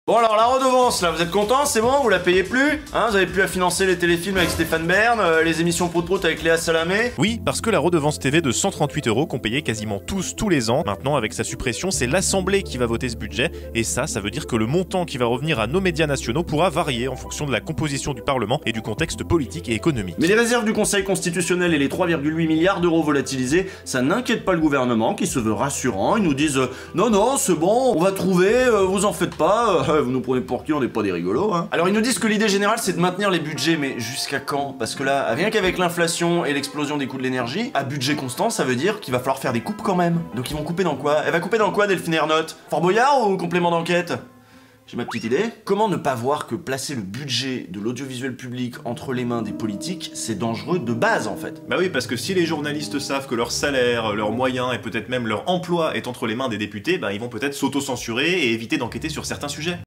Bon alors la redevance là, vous êtes contents, c'est bon, vous la payez plus? Hein, vous avez plus à financer les téléfilms avec Stéphane Bern, les émissions prout-prout avec Léa Salamé? Oui, parce que la redevance TV de 138 € qu'on payait quasiment tous les ans, maintenant avec sa suppression, c'est l'Assemblée qui va voter ce budget, et ça veut dire que le montant qui va revenir à nos médias nationaux pourra varier en fonction de la composition du Parlement et du contexte politique et économique. Mais les réserves du Conseil constitutionnel et les 3,8 milliards d'euros volatilisés, ça n'inquiète pas le gouvernement qui se veut rassurant, ils nous disent non, c'est bon, on va trouver, vous en faites pas, vous nous prenez pour qui, on n'est pas des rigolos, hein. Alors ils nous disent que l'idée générale c'est de maintenir les budgets, mais jusqu'à quand? Parce que là, rien qu'avec l'inflation et l'explosion des coûts de l'énergie, à budget constant, ça veut dire qu'il va falloir faire des coupes quand même. Donc ils vont couper dans quoi? Elle va couper dans quoi, Delphine Ernotte? Fort Boyard ou complément d'enquête? J'ai ma petite idée. Comment ne pas voir que placer le budget de l'audiovisuel public entre les mains des politiques, c'est dangereux de base en fait? Bah oui, parce que si les journalistes savent que leur salaire, leurs moyens et peut-être même leur emploi est entre les mains des députés, bah ils vont peut-être s'auto-censurer et éviter d'enquêter sur certains sujets.